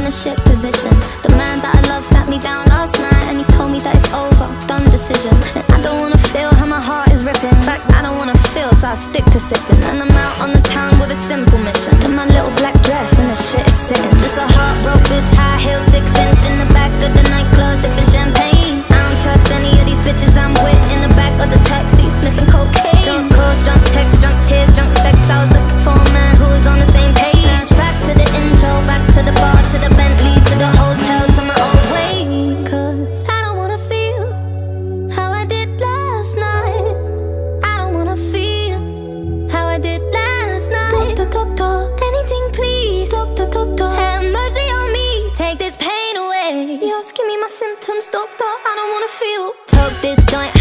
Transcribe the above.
a shit position. The man that I love sat me down last night and he told me that it's over, done decision. And I don't wanna feel how my heart is ripping. In fact, I don't wanna feel, so I stick to sipping. And I'm out on the town with a simple mission. In my little black dress and the shit is sitting. Just a heartbroken bitch, high heel, 6-inch in the back of the nightclub, sipping champagne. I don't trust any of these bitches I'm with. In the back of the taxi, sniffing cocaine. Drunk calls, drunk texts, drunk tears, drunk sex. I was looking for a man who was on the same page. Back to the intro, back to the bar, to the Bentley, to the hotel, to my old way. Cause I don't wanna feel how I did last night. I don't wanna feel how I did last night. Doctor, anything please. Doctor, have mercy on me. Take this pain away. You're asking me my symptoms, doctor. I don't wanna feel. Took this joint.